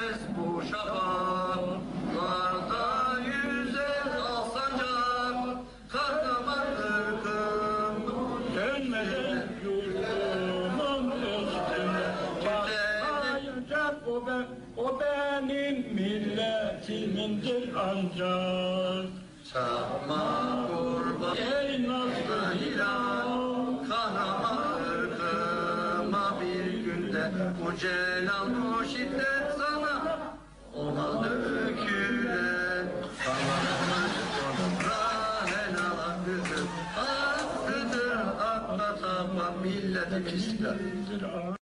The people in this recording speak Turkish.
sönmez bu şafaklarda yüzer alsancak kahraman ırkım Dönmeden yurdumun üstüne patlayacak o benim milletimindir ancak. Çakma kurban Ey nazlı hilal, kahraman ırkıma bir günde bu celal bu şiddet sana ona dökülen kanlarımız sonra helal hakkıdır hakkıdır hakka tapan milletim İslam.